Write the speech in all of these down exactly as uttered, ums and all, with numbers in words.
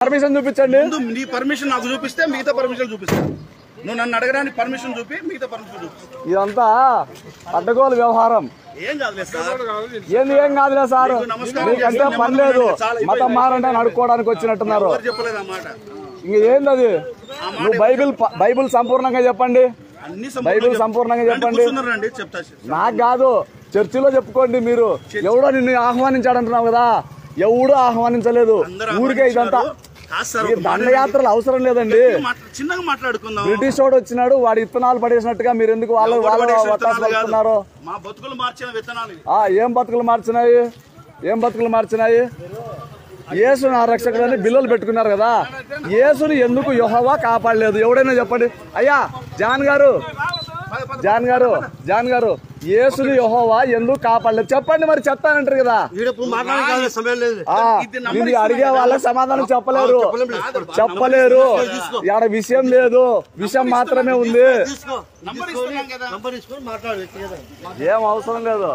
Permission చూపించండి. నీ permission నాకు చూపిస్తే మిగతా పర్మిషన్ చూపిస్తాను. నువ్వు నన్ను అడగడానికి పర్మిషన్ చూపి మిగతా పర్మిషన్ చూపిస్తాను. ఇదంతా అడ్డగోలు వ్యవహారం. ఏం కాదులే సార్, ఏంది ఏం కాదులే సార్, మీకంటే పని లేదు. మతం మారంటే అడుక్కోవడానికి వచ్చినట్టున్నారు. చెప్పలేదు అన్నమాట. ఇంక ఏంది అది? నువ్వు బైబిల్ బైబిల్ సంపూర్ణంగా చెప్పండి, బైబిల్ సంపూర్ణంగా చెప్పండి. నాకు కాదు, చర్చిలో చెప్పుకోండి. మీరు ఎవడో నిన్ను ఆహ్వానించాడంటున్నావు కదా, ఎవడో ఆహ్వానించలేదు. ఊరికే ఇదంతా దండయాత్రలు అవసరం లేదండి. చిన్నగా మాట్లాడుకుందాం. బ్రిటిష్ వాడు వచ్చినాడు, వాడి విత్తనాలు పడేసినట్టుగా మీరు ఎందుకు వాళ్ళు వాళ్ళు మా బతుకులు మార్చిన విత్తనాలు. ఏం బతుకులు మార్చినాయి? ఏం బతుకులు మార్చినాయి? యేసు నా రక్షకుడని బిల్లులు పెట్టుకున్నారు కదా, యేసుని ఎందుకు యెహోవా కాపాడలేదు? ఎవడైనా చెప్పండి. అయ్యా జాన్ గారు, జాన్ గారు, జాన్ గారు, యేసుని యెహోవా ఎందుకు కాపాడలేదు చెప్పండి. మరి చెప్తానంటారు కదా, మీరు అడిగే వాళ్ళకి సమాధానం చెప్పలేరు, చెప్పలేరు. ఆడ విషయం లేదు, విషయం మాత్రమే ఉంది. ఏం అవసరం లేదు.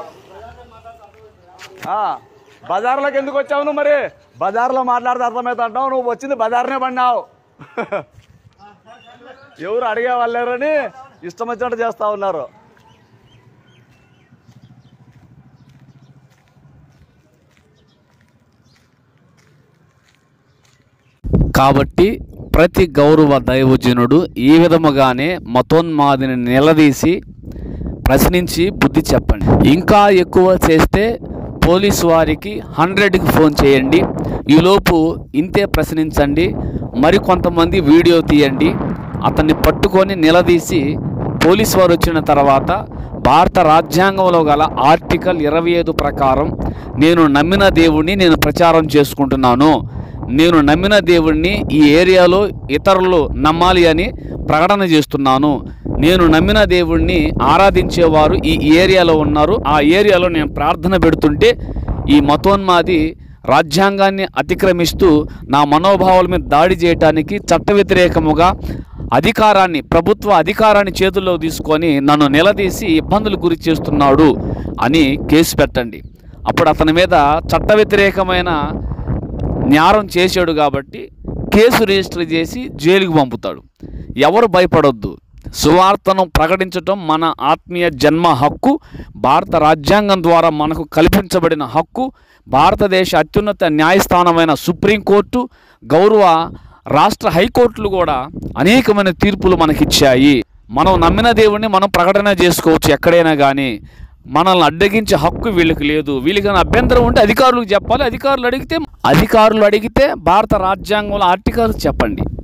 బజార్లోకి ఎందుకు వచ్చావు నువ్వు? మరి బజార్లో మాట్లాడితే అర్థమైతే అంటావు. నువ్వు వచ్చింది బజార్నే పడినావు. ఎవరు అడిగే వాళ్ళేరని ఇష్టం వచ్చినట్టు చేస్తా ఉన్నారు. కాబట్టి ప్రతి గౌరవ దైవజనుడు ఈ విధముగానే మతోన్మాదిని నిలదీసి ప్రశ్నించి బుద్ధి చెప్పండి. ఇంకా ఎక్కువ చేస్తే పోలీసు వారికి హండ్రెడ్కి ఫోన్ చేయండి. ఈలోపు ఇంతే ప్రశ్నించండి. మరికొంతమంది వీడియో తీయండి. అతన్ని పట్టుకొని నిలదీసి పోలీసు వారు వచ్చిన తర్వాత భారత రాజ్యాంగంలో గల ఆర్టికల్ ఇరవై ఐదు ప్రకారం నేను నమ్మిన దేవుణ్ణి నేను ప్రచారం చేసుకుంటున్నాను, నేను నమ్మిన దేవుణ్ణి ఈ ఏరియాలో ఇతరులు నమ్మాలి అని ప్రకటన చేస్తున్నాను, నేను నమ్మిన దేవుణ్ణి ఆరాధించేవారు ఈ ఏరియాలో ఉన్నారు, ఆ ఏరియాలో నేను ప్రార్థన పెడుతుంటే ఈ మతోన్మాది రాజ్యాంగాన్ని అతిక్రమిస్తూ నా మనోభావాల మీద దాడి చేయడానికి చట్ట వ్యతిరేకముగా అధికారాన్ని, ప్రభుత్వ అధికారాన్ని చేతుల్లో తీసుకొని నన్ను నిలదీసి ఇబ్బందులు గురి చేస్తున్నాడు అని కేసు పెట్టండి. అప్పుడు అతని మీద చట్ట వ్యతిరేకమైన నేరం చేశాడు కాబట్టి కేసు రిజిస్టర్ చేసి జైలుకు పంపుతాడు. ఎవరు భయపడొద్దు. సువార్తను ప్రకటించటం మన ఆత్మీయ జన్మ హక్కు, భారత రాజ్యాంగం ద్వారా మనకు కల్పించబడిన హక్కు. భారతదేశ అత్యున్నత న్యాయస్థానమైన సుప్రీంకోర్టు, గౌరవ రాష్ట్ర హైకోర్టులు కూడా అనేకమైన తీర్పులు మనకిచ్చాయి. మనం నమ్మిన దేవుణ్ణి మనం ప్రకటన చేసుకోవచ్చు ఎక్కడైనా, కానీ మనల్ని అడ్డగించే హక్కు వీళ్ళకి లేదు. వీళ్ళకి అభ్యంతరం ఉంటే అధికారులకు చెప్పాలి. అధికారులు అడిగితే అధికారులు అడిగితే భారత రాజ్యాంగంలో ఆర్టికల్ చెప్పండి.